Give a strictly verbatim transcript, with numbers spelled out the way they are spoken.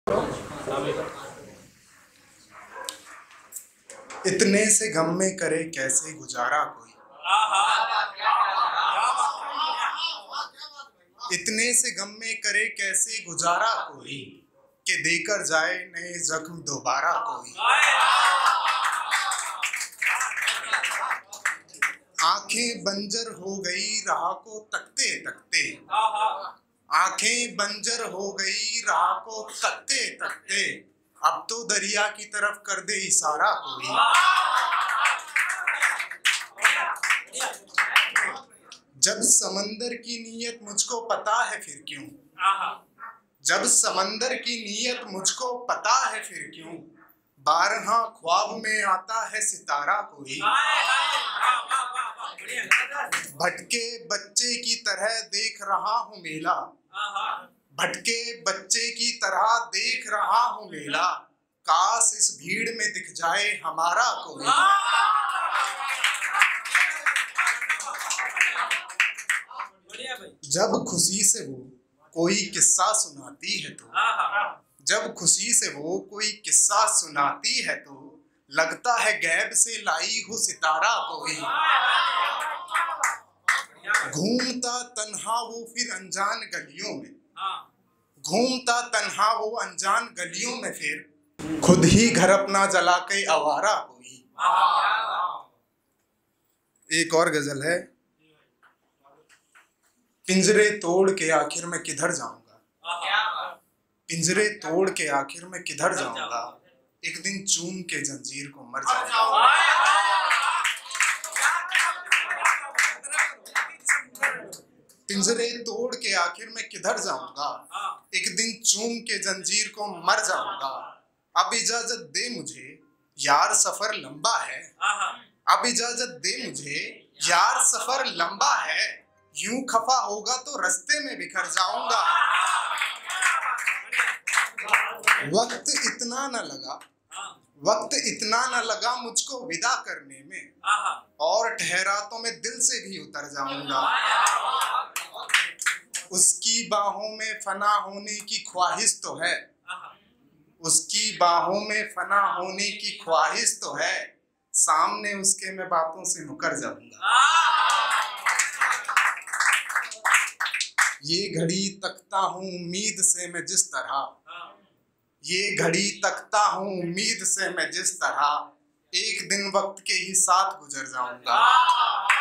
इतने से गम में करे कैसे गुजारा कोई, इतने से गम में करे कैसे गुजारा कोई, कि देकर जाए नए जख्म दोबारा कोई। आंखें बंजर हो गई राह को तकते तकते, आंखें बंजर हो गई राह को तकते तकते, अब तो दरिया की तरफ कर दे इशारा कोई। जब समंदर की नीयत मुझको पता है फिर क्यों, जब समंदर की नीयत मुझको पता है फिर क्यों, बारहा ख्वाब में आता है सितारा कोई। भटके बच्चे की तरह देख रहा हूँ मेला, भटके बच्चे की तरह देख रहा हूँ मेला, काश इस भीड़ में दिख जाए हमारा कोई। जब खुशी से वो कोई किस्सा सुनाती है तो, जब खुशी से वो कोई किस्सा सुनाती है तो, लगता है गैब से लाई हो सितारा कोई। घूमता तन्हा वो फिर अनजान गलियों में, घूमता तन्हा वो अनजान गलियों में, फिर खुद ही घर अपना जला के आवारा कोई। एक और गजल है। पिंजरे तोड़ के आखिर में किधर जाऊंगा, पिंजरे तोड़ के आखिर में किधर जाऊंगा, एक दिन चूम के जंजीर को मर जाऊंगा। पिंजरे तोड़ के आखिर में किधर जाऊंगा, एक दिन चूम के जंजीर को मर जाऊंगा। अब इजाजत दे मुझे यार सफर लंबा है, अब इजाजत दे मुझे यार सफर लंबा है, यूं खफा होगा तो रास्ते में बिखर जाऊंगा। वक्त इतना न लगा, वक्त इतना न लगा मुझको विदा करने में, और ठहरा तो मैं दिल से भी उतर जाऊंगा। उसकी बाहों में फना होने की ख्वाहिश तो है, उसकी बाहों में फना होने की ख्वाहिश तो है, सामने उसके मैं बातों से मुकर जाऊंगा। ये घड़ी तकता हूँ उम्मीद से मैं जिस तरह, ये घड़ी तकता हूँ उम्मीद से मैं जिस तरह, एक दिन वक्त के ही साथ गुजर जाऊंगा।